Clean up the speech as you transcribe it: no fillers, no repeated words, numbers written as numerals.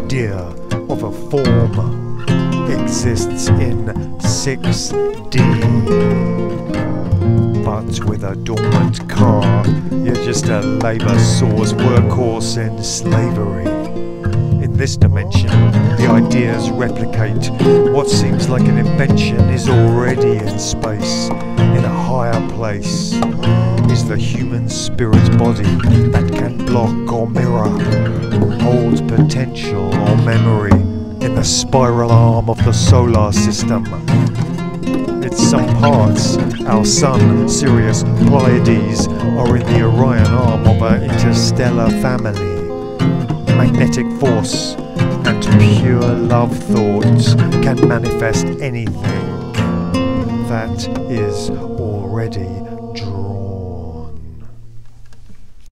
idea of a form exists in 6D. But with a dormant car, you're just a labour source workhorse in slavery. In this dimension, the ideas replicate. What seems like an invention is already in space, in a higher place. Is the human spirit body that can block or mirror, hold potential or memory in the spiral arm of the solar system. Its some parts, our Sun, Sirius, Pleiades, are in the Orion arm of our interstellar family. Magnetic force and pure love thoughts can manifest anything that is already drawn.